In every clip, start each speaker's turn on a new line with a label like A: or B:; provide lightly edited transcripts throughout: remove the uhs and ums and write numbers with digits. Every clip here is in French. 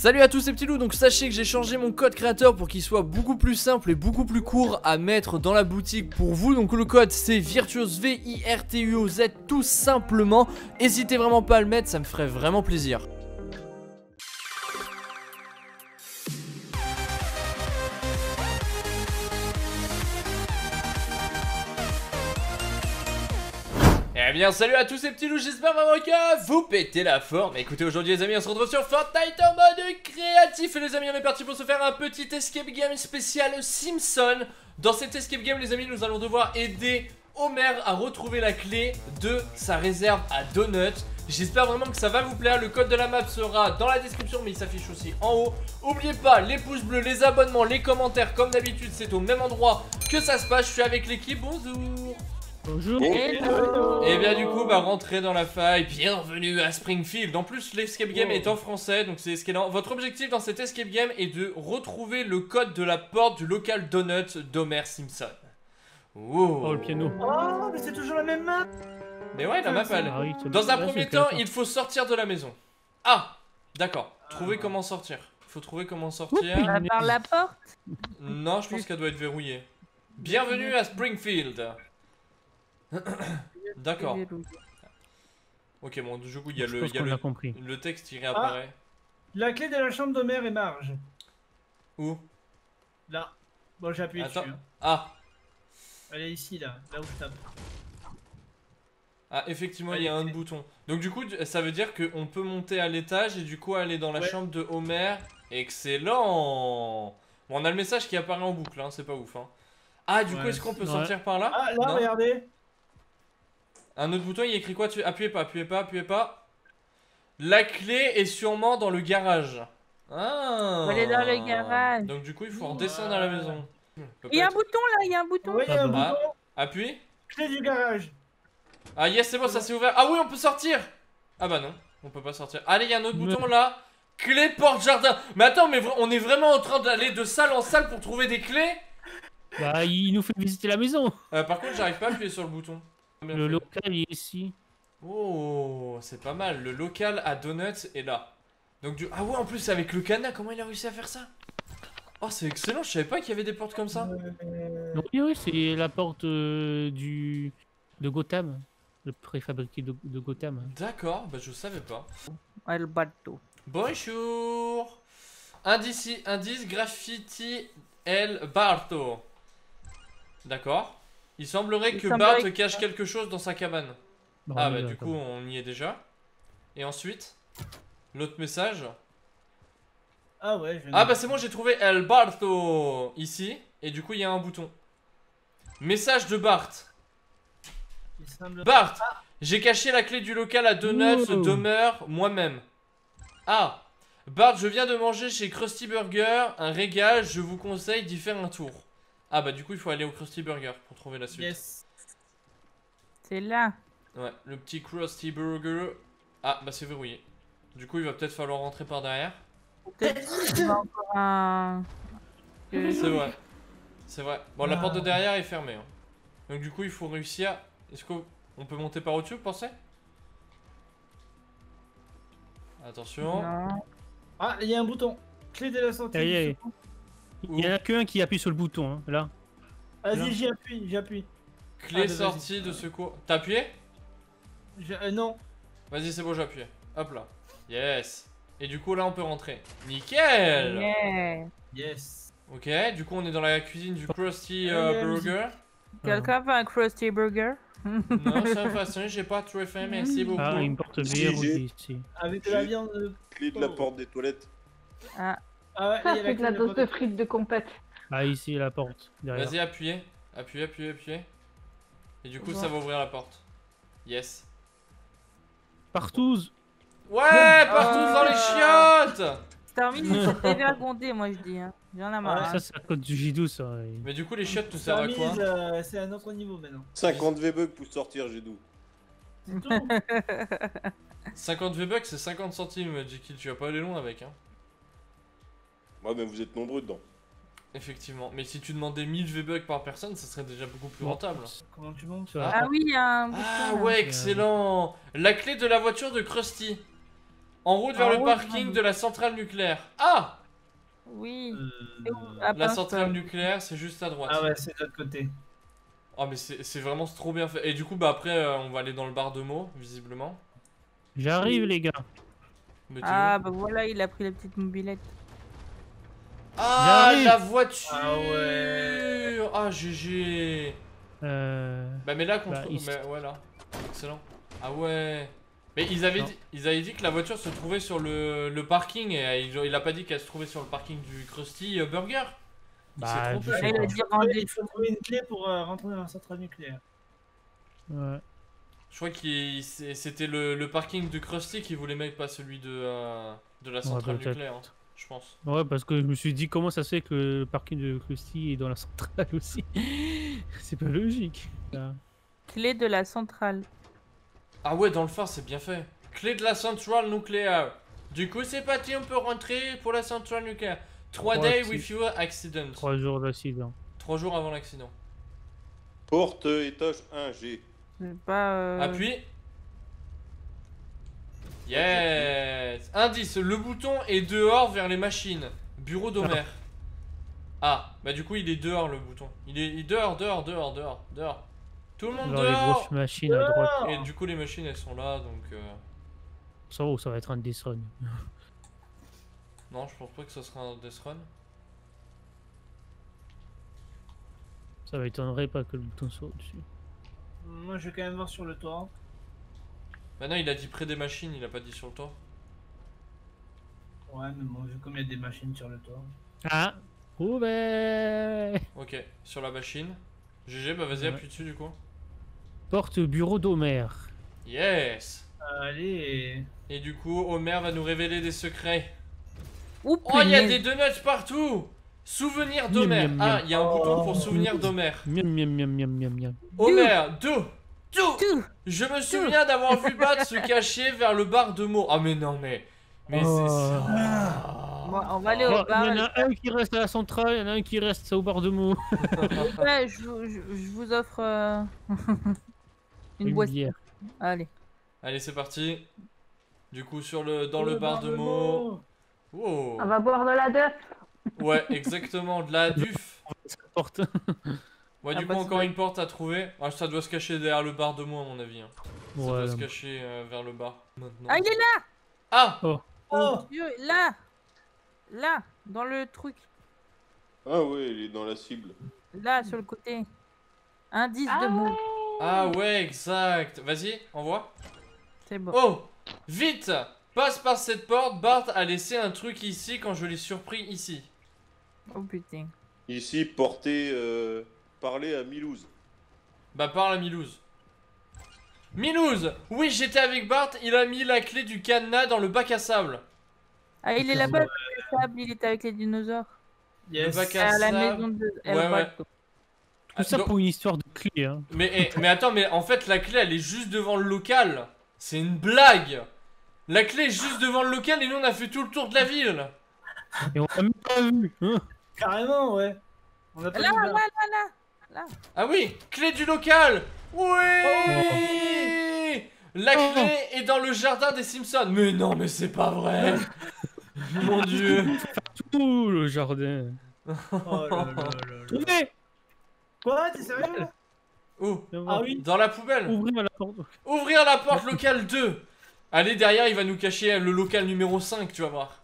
A: Salut à tous ces petits loups, donc sachez que j'ai changé mon code créateur pour qu'il soit beaucoup plus simple et beaucoup plus court à mettre dans la boutique pour vous. Donc le code c'est Virtuose, V-I-R-T-U-O-Z tout simplement. N'hésitez vraiment pas à le mettre, ça me ferait vraiment plaisir. Eh bien salut à tous ces petits loups, j'espère vraiment que vous pétez la forme. Écoutez, aujourd'hui les amis on se retrouve sur Fortnite en mode créatif. Et les amis on est parti pour se faire un petit escape game spécial Simpson. Dans cet escape game les amis nous allons devoir aider Homer à retrouver la clé de sa réserve à Donuts. J'espère vraiment que ça va vous plaire. Le code de la map sera dans la description mais il s'affiche aussi en haut. N'oubliez pas les pouces bleus, les abonnements, les commentaires. Comme d'habitude c'est au même endroit que ça se passe. Je suis avec l'équipe, bonjour.
B: Bonjour.
C: Hello.
A: Et bien du coup rentrez dans la faille. Bienvenue à Springfield. En plus l'escape game est en français, donc c'est excellent. Votre objectif dans cet escape game est de retrouver le code de la porte du local Donuts d'Homer Simpson.
B: Oh le piano.
C: Oh, mais c'est toujours la même map.
A: Mais ouais, la map elle.
B: Ah oui,
A: Dans un
B: ouais,
A: premier
B: c'est
A: temps
B: le
A: il faut sortir de la maison. Ah, d'accord. Trouver comment sortir. Il faut trouver comment sortir.
D: Par la porte.
A: Non, je pense qu'elle doit être verrouillée. Bienvenue à Springfield. D'accord. Ok, bon, du coup, il y a, le texte qui réapparaît.
C: La clé de la chambre d'Homer et Marge.
A: Où?
C: Là. Bon, j'ai appuyé dessus. Hein.
A: Ah.
C: Elle est ici, là où je tape.
A: Ah, effectivement, il y a un bouton. Donc, du coup, ça veut dire qu'on peut monter à l'étage et du coup aller dans la chambre de Homer. Excellent! Bon, on a le message qui apparaît en boucle, hein, c'est pas ouf. Hein. Ah, du coup, est-ce qu'on peut sortir par là?
C: Ah, là, regardez.
A: Un autre bouton, il écrit quoi? Appuyez pas, appuyez pas, appuyez pas. La clé est sûrement dans le garage. Ah.
D: Elle est dans le garage.
A: Donc du coup, il faut redescendre à la maison.
D: Il y a un bouton là, il y a un bouton.
C: Oui, il y a un bouton.
A: Appuie.
C: Clé du garage.
A: Ah yes, c'est bon, ça s'est ouvert. Ah oui, on peut sortir. Ah bah non, on peut pas sortir. Allez, il y a un autre bouton là. Clé porte-jardin. Mais attends, mais on est vraiment en train d'aller de salle en salle pour trouver des clés?
B: Bah, il nous fait visiter la maison.
A: Par contre, j'arrive pas à appuyer sur le bouton.
B: Le local il est ici.
A: Oh, c'est pas mal. Le local à Donuts est là. Donc ah ouais, en plus avec le cadenas, comment il a réussi à faire ça? Oh, c'est excellent, je savais pas qu'il y avait des portes comme ça.
B: Oui, c'est la porte de Gotham. Le préfabriqué de Gotham.
A: D'accord, bah je savais pas.
D: El bateau.
A: Bonjour. Indice graffiti El Barto. D'accord. Il semblerait que Bart cache quelque chose dans sa cabane. Ah bah du coup on y est déjà. Et ensuite, l'autre message.
C: Ah ouais,
A: ah bah c'est bon, j'ai trouvé El Barto ici. Et du coup il y a un bouton. Message de Bart. Bart, j'ai caché la clé du local à Donuts demeure moi-même. Ah, Bart, je viens de manger chez Krusty Burger, un régal, je vous conseille d'y faire un tour. Ah bah du coup il faut aller au Krusty Burger pour trouver la suite.
C: Yes.
D: C'est là.
A: Ouais, le petit Krusty Burger. Ah bah c'est verrouillé. Du coup il va peut-être falloir rentrer par derrière.
D: Peut-être qu'il va encore un...
A: C'est vrai. C'est vrai. Bon la porte de derrière est fermée. Hein. Donc du coup il faut réussir. Est-ce qu'on peut monter par au-dessus, vous pensez? Attention.
D: Non.
C: Ah, il y a un bouton. Clé de la sortie.
B: Il y en a qu'un qui appuie sur le bouton, hein, là.
C: Vas-y, j'appuie.
A: Clé sortie de secours. T'as appuyé?
C: Non.
A: Vas-y, c'est bon, j'ai appuyé. Hop là. Yes. Et du coup, là, on peut rentrer. Nickel.
D: Yeah.
C: Yes.
A: Ok, du coup, on est dans la cuisine du Krusty Burger.
D: Quelqu'un veut un Krusty Burger?
A: Non, ça va façon, j'ai pas trop fait, merci beaucoup.
B: Ah, une porte bière ici.
C: Avec de la viande.
E: Clé de la porte des toilettes.
D: Ah.
C: Ah ouais, il y a
F: avec la dose de frites de compète.
B: Ah, ici, la porte.
A: Vas-y, appuyez. Appuyez. Et du coup, ça va ouvrir la porte. Yes.
B: Partout.
A: Ouais, partout dans les chiottes.
D: Termine, c'est dévergondé, moi je dis. Hein. J'en ai marre.
B: Ça, c'est à cause du J12, ça.
A: Mais du coup, les chiottes, tout ça à quoi?
C: C'est un autre niveau maintenant.
E: 50 V-Bucks pour sortir, j'ai d'où.
A: 50 V-Bucks, c'est 50 centimes, Jekyll. Tu vas pas aller loin avec, hein.
E: Ouais, mais vous êtes nombreux dedans.
A: Effectivement. Mais si tu demandais 1000 V-Bucks par personne, ça serait déjà beaucoup plus rentable.
C: Comment tu montes?
D: Ah oui, il y a un bouton.
A: Ah ouais, excellent. La clé de la voiture de Krusty. En route vers
D: En
A: le
D: route,
A: parking
D: ouais.
A: de la centrale nucléaire. Ah!
D: Oui.
C: Euh,
D: Et où Ah,
A: La
D: pince,
A: centrale nucléaire, c'est juste à droite.
C: Ah ouais, c'est de l'autre côté.
A: Oh, mais c'est vraiment trop bien fait. Et du coup, bah après, on va aller dans le bar de mots, visiblement.
B: J'arrive, les gars.
A: Mais t'es
D: Ah
A: où?
D: bah voilà, il a pris la petite mobilette.
A: Ah,
B: J'arrive.
A: la voiture!
C: Ah ouais.
A: Ah, GG!
B: Euh...
A: Bah, mais là, contre.
B: Bah, ici.
A: Mais ouais, là. Excellent. Ah ouais. Mais
B: Non.
A: ils avaient dit que la voiture se trouvait sur le parking et il a pas dit qu'elle se trouvait sur le parking du Krusty Burger. Il s'est
B: Bah,
A: trompé.
B: je sais
D: Il a
B: pas.
D: dit rendez
C: Il faut trouver une clé pour rentrer dans la centrale nucléaire.
B: Ouais.
A: Je crois que c'était le parking de Krusty qui voulait mettre, pas celui de la centrale
B: peut-être.
A: nucléaire, hein, je pense.
B: Ouais, parce que je me suis dit comment ça se fait que le parking de Krusty est dans la centrale aussi. C'est pas logique. Ça.
D: clé de la centrale.
A: Ah ouais, dans le phare, c'est bien fait. Clé de la centrale nucléaire. Du coup, c'est parti, on peut rentrer pour la centrale nucléaire. 3
B: Trois
A: days
B: acci-
A: with your accident.
B: 3 jours d'accident.
A: 3 jours avant l'accident.
E: Porte étage 1G.
D: C'est pas.
A: Appuie. Yes. Indice, le bouton est dehors vers les machines. Bureau d'Homer. Ah, bah du coup, il est dehors le bouton. Il est dehors. Tout le monde
B: Genre les
A: dehors.
B: grosses machines à droite.
A: Et du coup, les machines, elles sont là, donc...
B: Ça va être un Death Run.
A: Non, je pense pas que ce sera un Death Run.
B: Ça m'étonnerait pas que le bouton soit dessus.
C: Moi, je vais quand même voir sur le toit.
A: Bah non, il a dit près des machines, il a pas dit sur le toit.
C: Ouais, mais bon, vu comme il y a des machines sur le toit.
B: Ah Roubaix.
A: Ok, sur la machine. GG, bah vas-y,
B: Ouais.
A: appuie dessus du coup.
B: Porte bureau d'Homer.
A: Yes.
C: Allez.
A: Et du coup, Homer va nous révéler des secrets.
D: Ouh,
A: Oh, il y a
D: punaise.
A: des donuts partout. Souvenir
B: Miam,
A: d'Homer.
B: miam,
A: Ah,
B: miam.
A: il y a un bouton pour
C: Oh.
A: souvenir d'Homer.
B: Miam miam miam miam miam miam.
A: Homer, tout.
D: Tout.
A: Je me souviens d'avoir vu Bat se cacher vers le bar de mots. Ah mais non, mais c'est
B: Oh.
A: ça.
D: Bon, on va aller
B: Oh,
D: au bar.
B: il y en a un qui reste à la centrale, il y en a un qui reste au bar de mots.
D: Ouais, je vous offre une boîte.
B: bière.
D: Allez.
A: Allez, c'est parti. Du coup, dans le bar de mots. Wow.
F: On va boire de la def.
A: Ouais, exactement, de la duf.
B: Porte.
A: Ouais,
D: Ah
A: du
D: bah,
A: coup,
D: c'est
A: encore
D: vrai.
A: une porte à trouver. Ah, ça doit se cacher derrière le bar de mots, à mon avis. Hein. Ça
B: Ouais,
A: doit se
B: non.
A: cacher vers le bar. Maintenant.
D: Ah, il est là.
A: Ah.
C: Oh.
D: Dieu, là. Là, dans le truc.
E: Ah ouais, il est dans la cible.
D: Là, sur le côté. Indice de
F: Ah
D: mots.
F: ouais.
A: Ah ouais, exact. Vas-y, envoie.
D: C'est bon.
A: Oh, vite. Passe par cette porte. Bart a laissé un truc ici quand je l'ai surpris ici.
D: Oh putain.
E: Ici, parler à Milouz.
A: Bah parle à Milouz. Milouz. Oui, j'étais avec Bart. Il a mis la clé du cadenas dans le bac à sable.
D: Ah, il est là-bas, le sable, il était avec les dinosaures.
A: Le bac
D: À la
A: sable.
D: maison de
A: Ouais, ouais.
D: Alberto.
B: Tout ça
A: Donc-
B: pour une histoire de clé, hein.
A: mais attends, mais en fait la clé elle est juste devant le local. C'est une blague. La clé est juste devant le local et nous on a fait tout le tour de la ville.
B: Et on l'a même pas vu, hein.
C: Carrément, ouais. On a pas
D: Là,
C: vu
D: là,
C: le
D: là,
C: bar.
D: là.
A: Ah oui, clé du local. Oui. La clé est dans le jardin des Simpsons. Mais non, mais c'est pas vrai. Mon dieu.
B: Tout le jardin.
C: Oh là là là là.
B: Trouvez.
C: Quoi, t'es sérieux?
A: Où?
C: Ah oui.
A: Dans la poubelle.
B: Ouvrir la porte.
A: Ouvrir la porte local 2. Allez, derrière, il va nous cacher le local numéro 5, tu vas voir.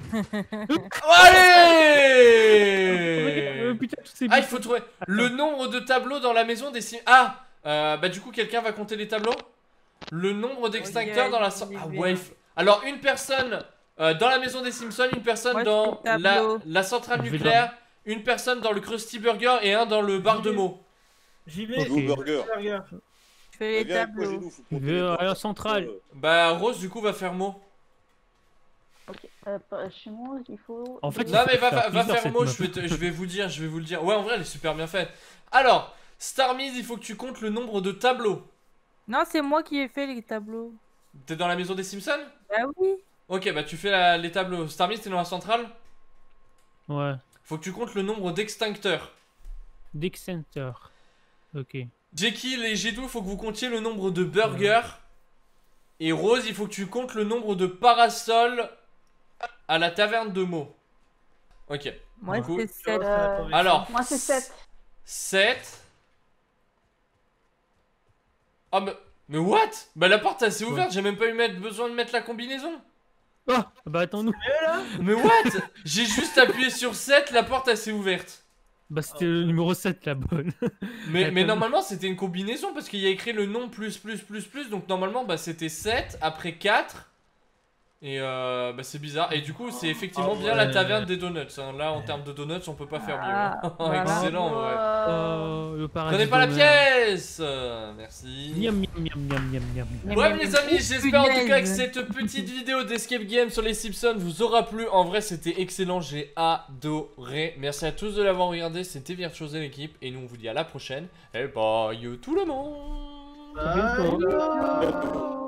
A: Allez.
B: Putain, toutes ces
A: Ah, il faut trouver le nombre de tableaux dans la maison des Simpsons. Ah, bah du coup, quelqu'un va compter les tableaux. Le nombre d'extincteurs dans la... Ah ouais, alors une personne dans la maison des Simpsons, une personne
D: Moi, je
A: dans
D: fais le tableau.
A: la centrale
B: Je vais
A: nucléaire, une personne dans le Krusty Burger et un dans le bar de mots.
C: J'y vais.
B: Ok.
E: Joue burger.
C: Burger.
D: Je fais les
E: Viens avec moi,
D: tableaux.
E: Gédou, faut
B: Je
E: compter
B: vais
E: les
B: à
E: portes.
B: la centrale.
A: Bah Rose du coup va faire mot.
F: Ok. Chez moi, il faut.
B: En fait,
A: Non mais va
B: faire
A: faire
B: cette
A: mot,
B: map.
A: je vais vous dire, je vais vous le dire. Ouais, en vrai elle est super bien faite. Alors, Starmiz, il faut que tu comptes le nombre de tableaux.
D: Non, c'est moi qui ai fait les tableaux.
A: T'es dans la maison des Simpsons?
D: Bah oui.
A: Ok, bah tu fais les tableaux. Starmiz, t'es dans la centrale?
B: Ouais.
A: Faut que tu comptes le nombre d'extincteurs.
B: Dexcenter. Ok.
A: Jekyll et Jedou, faut que vous comptiez le nombre de burgers. Et Rose, il faut que tu comptes le nombre de parasols à la taverne de Meaux. Ok.
D: Moi,
A: Du coup,
D: c'est 7.
A: alors,
F: Moi, c'est 7.
A: 7. Ah, mais what? Bah, la porte, elle s'est ouverte, j'ai même pas eu besoin de mettre la combinaison.
B: Oh, bah attends-nous.
A: Mais what? J'ai juste appuyé sur 7, la porte, elle s'est ouverte.
B: Bah c'était le numéro 7 la bonne.
A: Mais normalement, c'était une combinaison parce qu'il y a écrit le nom plus. Donc, normalement, bah, c'était 7, après 4. Et bah, c'est bizarre. Et du coup, c'est effectivement bien la taverne des donuts. Hein. Là, en termes de donuts, on peut pas faire mieux. Hein.
D: Voilà.
A: Excellent, ouais.
B: Oh, le paradis.
A: Prenez pas la
B: d'honneur.
A: pièce. Merci.
B: Miam miam miam miam miam miam.
A: Ouais les amis, j'espère en tout cas que
D: punaise.
A: cette petite vidéo d'Escape Game sur les Simpsons vous aura plu. En vrai c'était excellent, j'ai adoré. Merci à tous de l'avoir regardé, c'était Virtuose et l'équipe. Et nous on vous dit à la prochaine. Et bye tout le monde.
C: Bye.
F: Oh.